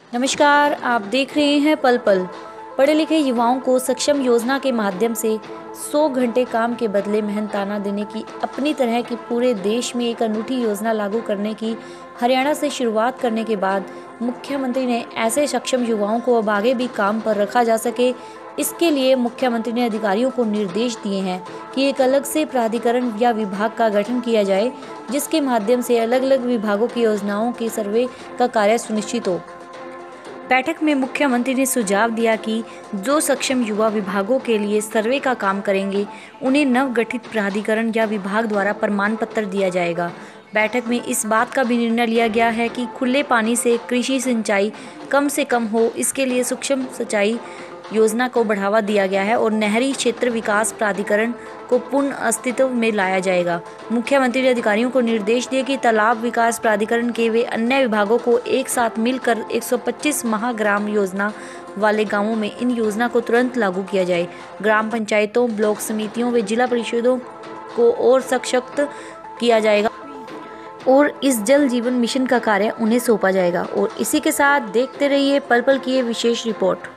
नमस्कार, आप देख रहे हैं पल पल। पढ़े लिखे युवाओं को सक्षम योजना के माध्यम से 100 घंटे काम के बदले मेहनताना देने की अपनी तरह की पूरे देश में एक अनूठी योजना लागू करने की हरियाणा से शुरुआत करने के बाद मुख्यमंत्री ने ऐसे सक्षम युवाओं को अब आगे भी काम पर रखा जा सके, इसके लिए मुख्यमंत्री ने अधिकारियों को निर्देश दिए हैं कि एक अलग से प्राधिकरण या विभाग का गठन किया जाए, जिसके माध्यम से अलग अलग विभागों की योजनाओं के सर्वे का कार्य सुनिश्चित हो। बैठक में मुख्यमंत्री ने सुझाव दिया कि जो सक्षम युवा विभागों के लिए सर्वे का काम करेंगे, उन्हें नवगठित प्राधिकरण या विभाग द्वारा प्रमाण पत्र दिया जाएगा। बैठक में इस बात का भी निर्णय लिया गया है कि खुले पानी से कृषि सिंचाई कम से कम हो, इसके लिए सूक्ष्म सिंचाई योजना को बढ़ावा दिया गया है और नहरी क्षेत्र विकास प्राधिकरण को पूर्ण अस्तित्व में लाया जाएगा। मुख्यमंत्री ने अधिकारियों को निर्देश दिए कि तालाब विकास प्राधिकरण के वे अन्य विभागों को एक साथ मिलकर 125 महाग्राम योजना वाले गांवों में इन योजना को तुरंत लागू किया जाए। ग्राम पंचायतों, ब्लॉक समितियों व जिला परिषदों को और सशक्त किया जाएगा और इस जल जीवन मिशन का कार्य उन्हें सौंपा जाएगा। और इसी के साथ देखते रहिए पल पल की ये विशेष रिपोर्ट।